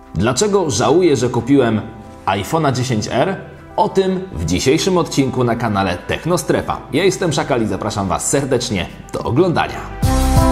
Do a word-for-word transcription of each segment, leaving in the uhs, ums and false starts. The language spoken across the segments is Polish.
Dlaczego żałuję, że kupiłem iPhone'a dziesięć R? O tym w dzisiejszym odcinku na kanale Technostrefa. Ja jestem Szakal i zapraszam Was serdecznie do oglądania.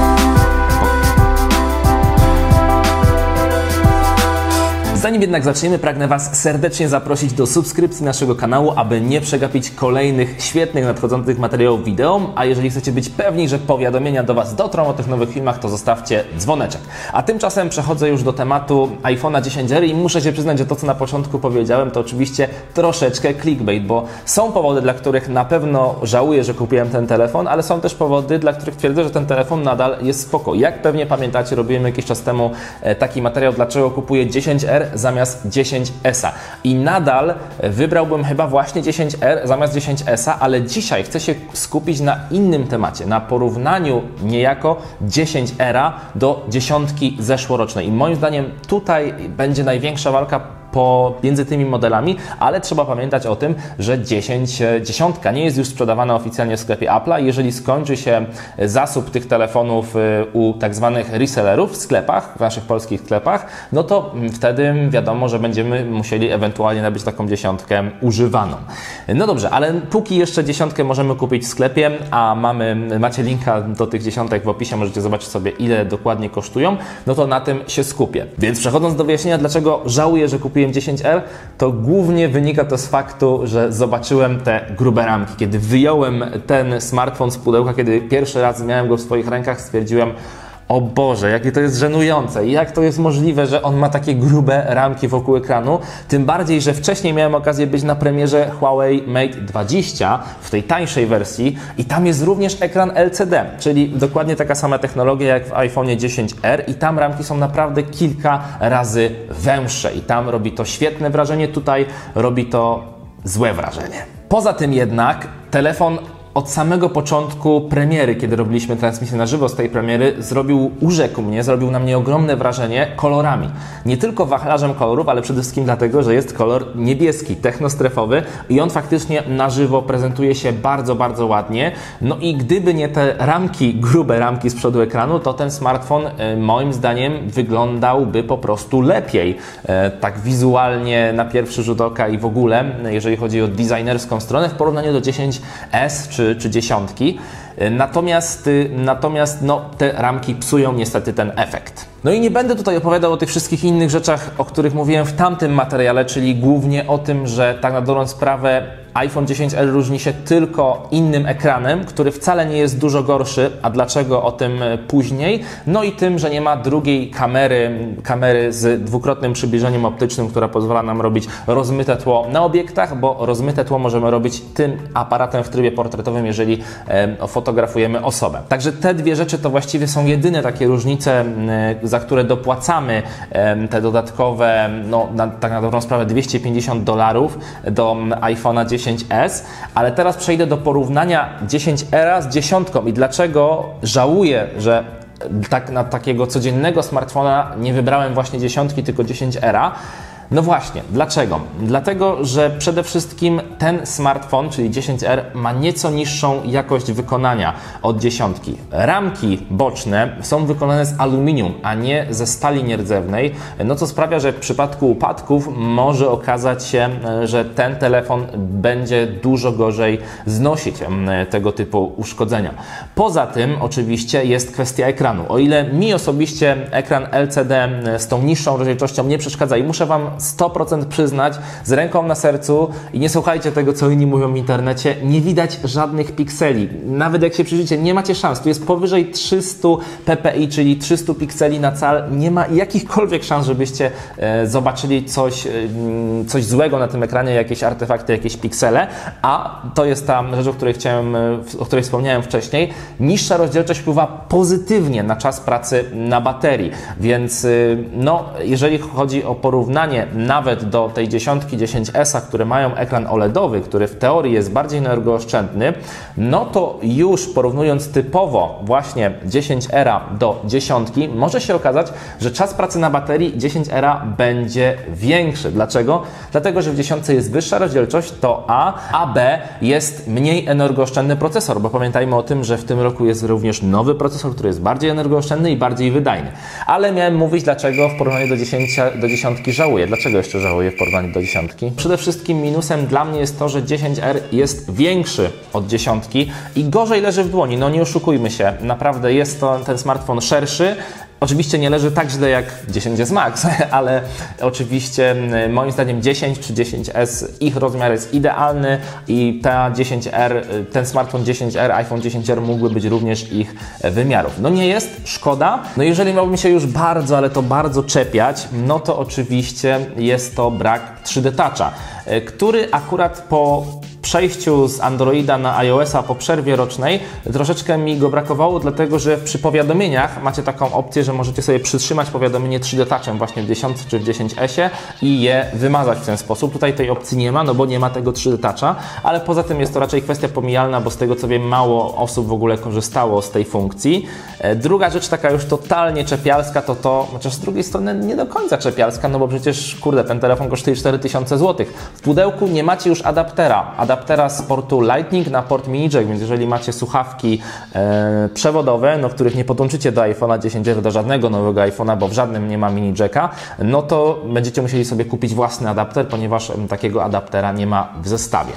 Zanim jednak zaczniemy, pragnę Was serdecznie zaprosić do subskrypcji naszego kanału, aby nie przegapić kolejnych świetnych, nadchodzących materiałów wideo, a jeżeli chcecie być pewni, że powiadomienia do Was dotrą o tych nowych filmach, to zostawcie dzwoneczek. A tymczasem przechodzę już do tematu iPhone'a dziesięć R i muszę się przyznać, że to, co na początku powiedziałem, to oczywiście troszeczkę clickbait, bo są powody, dla których na pewno żałuję, że kupiłem ten telefon, ale są też powody, dla których twierdzę, że ten telefon nadal jest spoko. Jak pewnie pamiętacie, robiłem jakiś czas temu taki materiał, dlaczego kupuję dziesięć R zamiast dziesięć S a. I nadal wybrałbym chyba właśnie dziesięć R zamiast dziesięć S a, ale dzisiaj chcę się skupić na innym temacie, na porównaniu niejako dziesięć R do dziesiątki zeszłorocznej. I moim zdaniem tutaj będzie największa walka pomiędzy tymi modelami, ale trzeba pamiętać o tym, że dziesięć, dziesiątka nie jest już sprzedawana oficjalnie w sklepie Apple'a. Jeżeli skończy się zasób tych telefonów u tak zwanych resellerów w sklepach, w naszych polskich sklepach, no to wtedy wiadomo, że będziemy musieli ewentualnie nabyć taką dziesiątkę używaną. No dobrze, ale póki jeszcze dziesiątkę możemy kupić w sklepie, a mamy, macie linka do tych dziesiątek w opisie, możecie zobaczyć sobie, ile dokładnie kosztują, no to na tym się skupię. Więc przechodząc do wyjaśnienia, dlaczego żałuję, że kupiłem dziesięć R, to głównie wynika to z faktu, że zobaczyłem te grube ramki. Kiedy wyjąłem ten smartfon z pudełka, kiedy pierwszy raz miałem go w swoich rękach, stwierdziłem: o Boże, jakie to jest żenujące i jak to jest możliwe, że on ma takie grube ramki wokół ekranu. Tym bardziej, że wcześniej miałem okazję być na premierze Huawei Mate dwadzieścia w tej tańszej wersji i tam jest również ekran L C D, czyli dokładnie taka sama technologia jak w iPhone'ie dziesięć R i tam ramki są naprawdę kilka razy węższe i tam robi to świetne wrażenie, tutaj robi to złe wrażenie. Poza tym jednak telefon od samego początku premiery, kiedy robiliśmy transmisję na żywo z tej premiery, zrobił, urzekł mnie, zrobił na mnie ogromne wrażenie kolorami. Nie tylko wachlarzem kolorów, ale przede wszystkim dlatego, że jest kolor niebieski, technostrefowy i on faktycznie na żywo prezentuje się bardzo, bardzo ładnie. No i gdyby nie te ramki, grube ramki z przodu ekranu, to ten smartfon moim zdaniem wyglądałby po prostu lepiej. Tak wizualnie na pierwszy rzut oka i w ogóle, jeżeli chodzi o designerską stronę w porównaniu do dziesięć S czy czy dziesiątki. Natomiast, natomiast no, te ramki psują niestety ten efekt. No i nie będę tutaj opowiadał o tych wszystkich innych rzeczach, o których mówiłem w tamtym materiale, czyli głównie o tym, że tak na dobrą sprawę iPhone dziesięć R różni się tylko innym ekranem, który wcale nie jest dużo gorszy, a dlaczego, o tym później. No i tym, że nie ma drugiej kamery, kamery z dwukrotnym przybliżeniem optycznym, która pozwala nam robić rozmyte tło na obiektach, bo rozmyte tło możemy robić tym aparatem w trybie portretowym, jeżeli e, fotografujemy osobę. Także te dwie rzeczy to właściwie są jedyne takie różnice, e, za które dopłacamy e, te dodatkowe, no na, tak na dobrą sprawę dwieście pięćdziesiąt dolarów do iPhone'a dziesięć S, ale teraz przejdę do porównania dziesięć R z dziesiątką i dlaczego żałuję, że tak na takiego codziennego smartfona nie wybrałem właśnie dziesiątki, tylko dziesięć R. No właśnie, dlaczego? Dlatego, że przede wszystkim ten smartfon, czyli dziesięć R, ma nieco niższą jakość wykonania od dziesiątki. Ramki boczne są wykonane z aluminium, a nie ze stali nierdzewnej, no co sprawia, że w przypadku upadków może okazać się, że ten telefon będzie dużo gorzej znosić tego typu uszkodzenia. Poza tym oczywiście jest kwestia ekranu. O ile mi osobiście ekran L C D z tą niższą rozdzielczością nie przeszkadza i muszę Wam sto procent przyznać z ręką na sercu i nie słuchajcie tego, co inni mówią w internecie, nie widać żadnych pikseli. Nawet jak się przyjrzycie, nie macie szans. Tu jest powyżej trzysta p p i, czyli trzysta pikseli na cal. Nie ma jakichkolwiek szans, żebyście e, zobaczyli coś, e, coś złego na tym ekranie, jakieś artefakty, jakieś piksele, a to jest ta rzecz, o której chciałem, o której wspomniałem wcześniej. Niższa rozdzielczość wpływa pozytywnie na czas pracy na baterii, więc e, no, jeżeli chodzi o porównanie nawet do tej dziesiątki, dziesięć S, które mają ekran O L E rzędowy, który w teorii jest bardziej energooszczędny, no to już porównując typowo właśnie dziesięć era do dziesiątki, może się okazać, że czas pracy na baterii dziesięć era będzie większy. Dlaczego? Dlatego, że w dziesiątce jest wyższa rozdzielczość, to A, a B jest mniej energooszczędny procesor, bo pamiętajmy o tym, że w tym roku jest również nowy procesor, który jest bardziej energooszczędny i bardziej wydajny. Ale miałem mówić, dlaczego w porównaniu do, dziesięć, do dziesiątki żałuję. Dlaczego jeszcze żałuję w porównaniu do dziesiątki? Przede wszystkim minusem dla mnie jest to, że dziesięć R jest większy od dziesiątki i gorzej leży w dłoni. No nie oszukujmy się, naprawdę jest to ten smartfon szerszy. Oczywiście nie leży tak źle jak dziesięć S Max, ale oczywiście moim zdaniem dziesięć czy dziesięć S, ich rozmiar jest idealny i ta dziesięć R, ten smartfon dziesięć R, iPhone dziesięć R mógłby być również ich wymiarów. No nie jest, szkoda. No jeżeli miałbym się już bardzo, ale to bardzo czepiać, no to oczywiście jest to brak trzy D Toucha, który akurat po przejściu z Androida na iOS-a po przerwie rocznej troszeczkę mi go brakowało, dlatego że przy powiadomieniach macie taką opcję, że możecie sobie przytrzymać powiadomienie trzy D Touchem właśnie w dziesiątce czy w dziesięć esie i je wymazać w ten sposób. Tutaj tej opcji nie ma, no bo nie ma tego trzy D Toucha, ale poza tym jest to raczej kwestia pomijalna, bo z tego co wiem mało osób w ogóle korzystało z tej funkcji. Druga rzecz taka już totalnie czepialska to to, chociaż z drugiej strony nie do końca czepialska, no bo przecież kurde, ten telefon kosztuje cztery tysiące złotych. W pudełku nie macie już adaptera. Adaptera z portu Lightning na port mini jack, więc jeżeli macie słuchawki e, przewodowe, no, których nie podłączycie do iPhone'a dziesięć R, do żadnego nowego iPhone'a, bo w żadnym nie ma mini jacka, no to będziecie musieli sobie kupić własny adapter, ponieważ m, takiego adaptera nie ma w zestawie.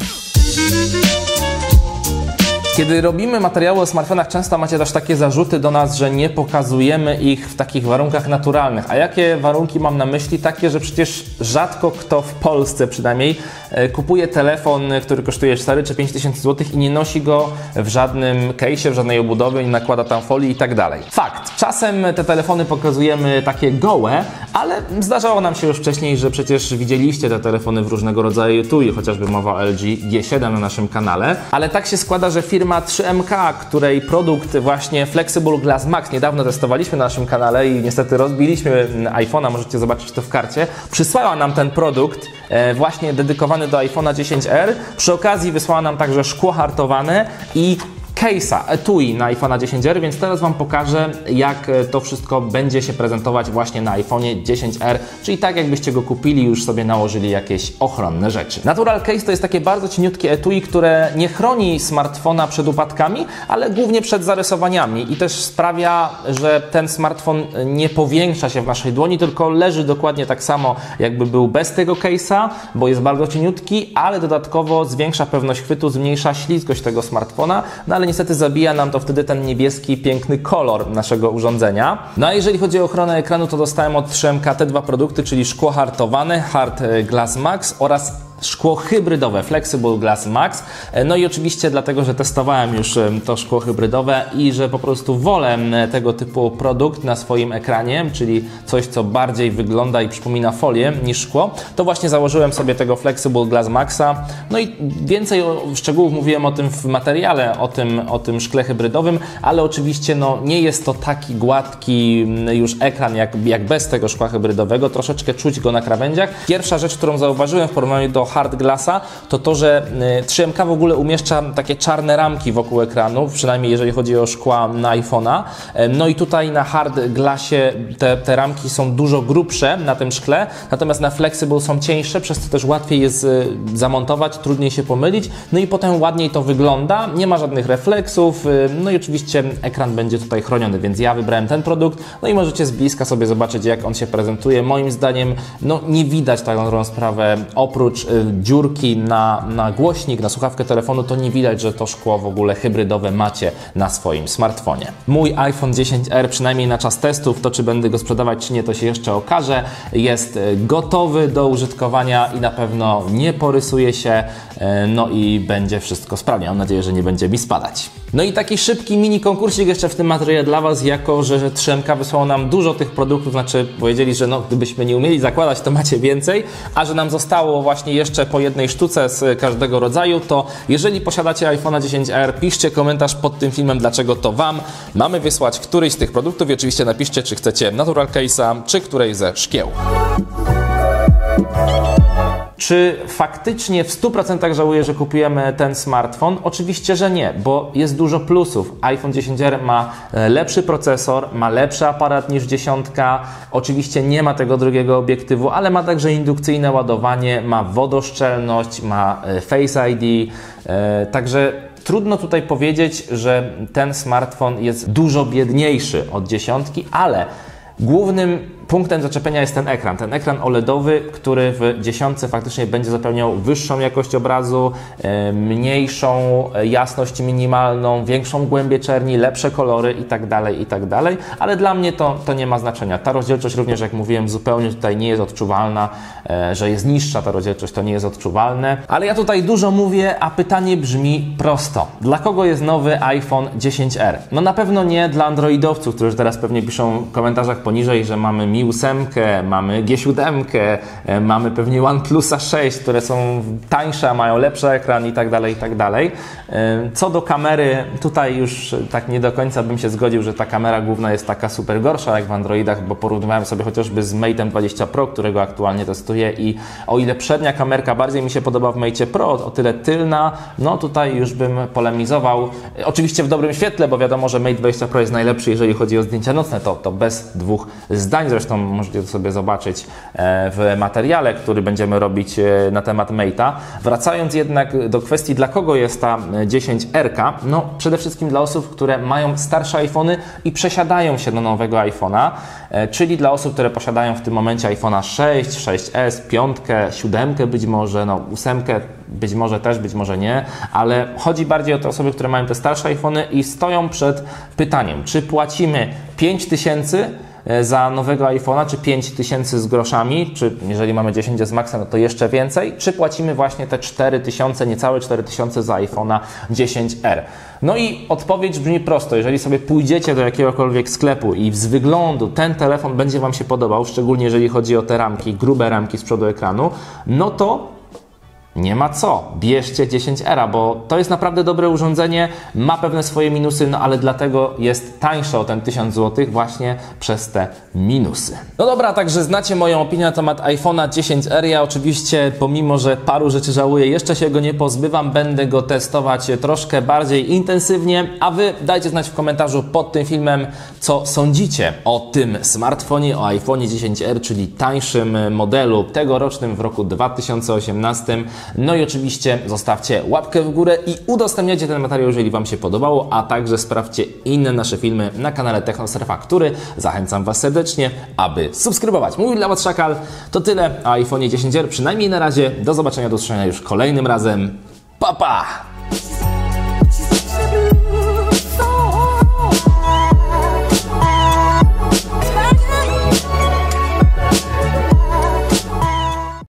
Kiedy robimy materiały o smartfonach, często macie też takie zarzuty do nas, że nie pokazujemy ich w takich warunkach naturalnych. A jakie warunki mam na myśli? Takie, że przecież rzadko kto w Polsce przynajmniej kupuje telefon, który kosztuje cztery czy pięć tysięcy złotych i nie nosi go w żadnym case'ie, w żadnej obudowie, nie nakłada tam folii i tak dalej. Fakt. Czasem te telefony pokazujemy takie gołe, ale zdarzało nam się już wcześniej, że przecież widzieliście te telefony w różnego rodzaju etui, chociażby mowa o L G G siedem na naszym kanale. Ale tak się składa, że firma trzy M K, której produkt właśnie Flexible Glass Max niedawno testowaliśmy na naszym kanale i niestety rozbiliśmy iPhone'a, możecie zobaczyć to w karcie, przysłała nam ten produkt e, właśnie dedykowany do iPhone'a dziesięć R. Przy okazji wysłała nam także szkło hartowane i case'a, etui na iPhone'a dziesięć R, więc teraz Wam pokażę, jak to wszystko będzie się prezentować właśnie na iPhone'ie dziesięć R, czyli tak jakbyście go kupili, już sobie nałożyli jakieś ochronne rzeczy. Natural Case to jest takie bardzo cieniutkie etui, które nie chroni smartfona przed upadkami, ale głównie przed zarysowaniami i też sprawia, że ten smartfon nie powiększa się w naszej dłoni, tylko leży dokładnie tak samo, jakby był bez tego case'a, bo jest bardzo cieniutki, ale dodatkowo zwiększa pewność chwytu, zmniejsza ślizgość tego smartfona, no ale niestety zabija nam to wtedy ten niebieski, piękny kolor naszego urządzenia. No a jeżeli chodzi o ochronę ekranu, to dostałem od trzy M K te dwa produkty, czyli szkło hartowane Hard Glass Max oraz szkło hybrydowe Flexible Glass Max. No i oczywiście dlatego, że testowałem już to szkło hybrydowe i że po prostu wolę tego typu produkt na swoim ekranie, czyli coś, co bardziej wygląda i przypomina folię niż szkło, to właśnie założyłem sobie tego Flexible Glass Maxa. No i więcej szczegółów mówiłem o tym w materiale, o tym, o tym szkle hybrydowym, ale oczywiście no, nie jest to taki gładki już ekran jak, jak bez tego szkła hybrydowego. Troszeczkę czuć go na krawędziach. Pierwsza rzecz, którą zauważyłem w porównaniu do Hard Glassa, to to, że trzy M K w ogóle umieszcza takie czarne ramki wokół ekranu, przynajmniej jeżeli chodzi o szkła na iPhone'a. No i tutaj na Hard Glassie te, te ramki są dużo grubsze na tym szkle, natomiast na Flexible są cieńsze, przez co też łatwiej jest zamontować, trudniej się pomylić, no i potem ładniej to wygląda, nie ma żadnych refleksów, no i oczywiście ekran będzie tutaj chroniony, więc ja wybrałem ten produkt, no i możecie z bliska sobie zobaczyć, jak on się prezentuje. Moim zdaniem, no nie widać tak dobrą sprawę, oprócz dziurki na, na głośnik, na słuchawkę telefonu, to nie widać, że to szkło w ogóle hybrydowe macie na swoim smartfonie. Mój iPhone dziesięć R, przynajmniej na czas testów, to czy będę go sprzedawać, czy nie, to się jeszcze okaże. Jest gotowy do użytkowania i na pewno nie porysuje się, no i będzie wszystko sprawnie. Mam nadzieję, że nie będzie mi spadać. No i taki szybki mini konkursik jeszcze w tym materiale dla Was, jako że trzy M K wysłało nam dużo tych produktów, znaczy powiedzieli, że no, gdybyśmy nie umieli zakładać, to macie więcej, a że nam zostało właśnie jeszcze po jednej sztuce z każdego rodzaju, to jeżeli posiadacie iPhone'a dziesięć R, piszcie komentarz pod tym filmem, dlaczego to Wam mamy wysłać któryś z tych produktów i oczywiście napiszcie, czy chcecie Natural Case'a, czy której ze szkieł. Czy faktycznie w stu procentach żałuję, że kupujemy ten smartfon? Oczywiście, że nie, bo jest dużo plusów. iPhone dziesięć R ma lepszy procesor, ma lepszy aparat niż dziesiątka. Oczywiście nie ma tego drugiego obiektywu, ale ma także indukcyjne ładowanie, ma wodoszczelność, ma Face I D, także trudno tutaj powiedzieć, że ten smartfon jest dużo biedniejszy od dziesiątki, ale głównym punktem zaczepienia jest ten ekran. Ten ekran OLEDowy, który w dziesiątce faktycznie będzie zapewniał wyższą jakość obrazu, mniejszą jasność minimalną, większą głębię czerni, lepsze kolory itd., itd. Ale dla mnie to, to nie ma znaczenia. Ta rozdzielczość również, jak mówiłem, zupełnie tutaj nie jest odczuwalna, że jest niższa ta rozdzielczość, to nie jest odczuwalne. Ale ja tutaj dużo mówię, a pytanie brzmi prosto. Dla kogo jest nowy iPhone dziesięć R? No na pewno nie dla androidowców, którzy teraz pewnie piszą w komentarzach poniżej, że mamy Mi osiem, mamy G siedem, mamy pewnie OnePlusa sześć, które są tańsze, mają lepszy ekran i tak dalej, i tak dalej. Co do kamery, tutaj już tak nie do końca bym się zgodził, że ta kamera główna jest taka super gorsza jak w Androidach, bo porównywałem sobie chociażby z Mate'em dwadzieścia Pro, którego aktualnie testuję i o ile przednia kamerka bardziej mi się podoba w Mate'cie Pro, o tyle tylna, no tutaj już bym polemizował. Oczywiście w dobrym świetle, bo wiadomo, że Mate dwadzieścia Pro jest najlepszy, jeżeli chodzi o zdjęcia nocne, to, to bez dwóch zdań. Zresztą możecie to sobie zobaczyć w materiale, który będziemy robić na temat Mate'a. Wracając jednak do kwestii, dla kogo jest ta dziesięć R K, no przede wszystkim dla osób, które mają starsze iPhony i przesiadają się do nowego iPhone'a, czyli dla osób, które posiadają w tym momencie iPhone'a sześć, sześć S, pięć, siedem być może, no osiem być może też, być może nie, ale chodzi bardziej o te osoby, które mają te starsze iPhony i stoją przed pytaniem, czy płacimy pięć tysięcy za nowego iPhone'a, czy pięć tysięcy z groszami, czy jeżeli mamy dziesięć S Maxa, no to jeszcze więcej, czy płacimy właśnie te cztery tysiące, niecałe cztery tysiące za iPhone'a dziesięć R. No i odpowiedź brzmi prosto, jeżeli sobie pójdziecie do jakiegokolwiek sklepu i z wyglądu ten telefon będzie Wam się podobał, szczególnie jeżeli chodzi o te ramki, grube ramki z przodu ekranu, no to nie ma co, bierzcie dziesięć R, bo to jest naprawdę dobre urządzenie, ma pewne swoje minusy, no ale dlatego jest tańsze o ten tysiąc złotych właśnie przez te minusy. No dobra, także znacie moją opinię na temat iPhone'a dziesięć R. Ja oczywiście, pomimo że paru rzeczy żałuję, jeszcze się go nie pozbywam, będę go testować troszkę bardziej intensywnie, a Wy dajcie znać w komentarzu pod tym filmem, co sądzicie o tym smartfonie, o iPhone'ie dziesięć R, czyli tańszym modelu tegorocznym w roku dwa tysiące osiemnastym. No i oczywiście zostawcie łapkę w górę i udostępniajcie ten materiał, jeżeli Wam się podobało, a także sprawdźcie inne nasze filmy na kanale TechnoSurfa, który zachęcam Was serdecznie, aby subskrybować. Mówił dla Was Szakal, to tyle o iPhone'ie dziesięć R, przynajmniej na razie. Do zobaczenia, do usłyszenia już kolejnym razem. Pa, pa!